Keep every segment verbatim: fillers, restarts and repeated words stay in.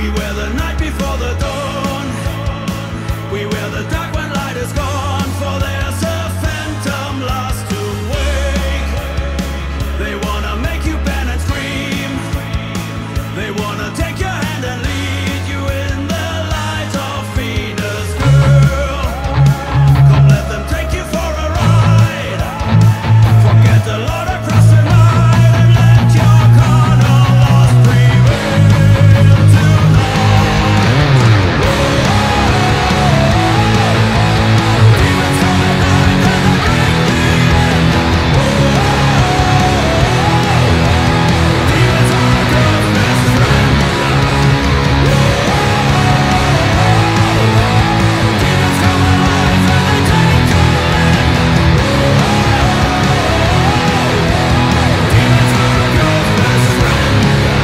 wear the night before the dawn. We wear the dark when light is gone. For there's a phantom lost to wake. They wanna make you bend and scream. They wanna take your hand and lead you in the light of Venus, girl. Come let them take you for a ride. Forget the Lord across the night and let your corner lost prevail tonight. Demons come at night and they bring the end. Demons are a girl's best friend. Demons come alive and they take command. Demons are a girl's best friend.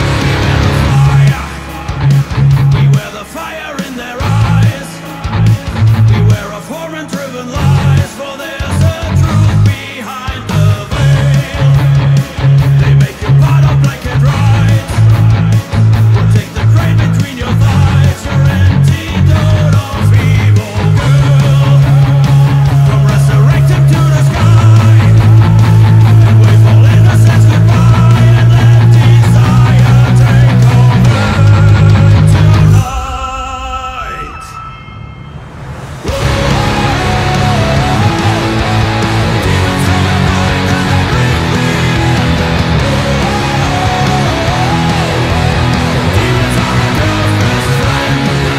We wear the fire. We wear the fire in their eyes. Beware of hormone-driven lies, for there's a truth behind the veil. They make you part of blanket rides. Will take the crane between your thighs, your antidote of evil, girl. Come resurrect him to the sky, and wave all innocence goodbye, and let desire take over tonight. Demons come at night and they bring the end. Demons are a girl's best friend.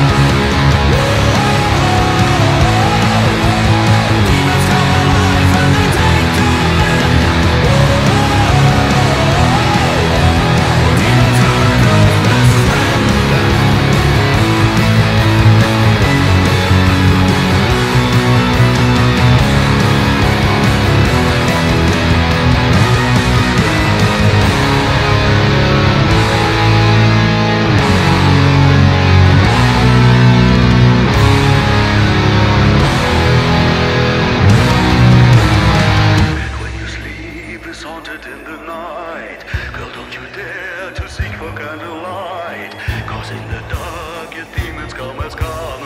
Demons come alive and they take command. Demons are a girl's best friend. When you sleep is haunted in the night, girl, don't you dare to seek for candlelight, 'cause in the dark your demons come as come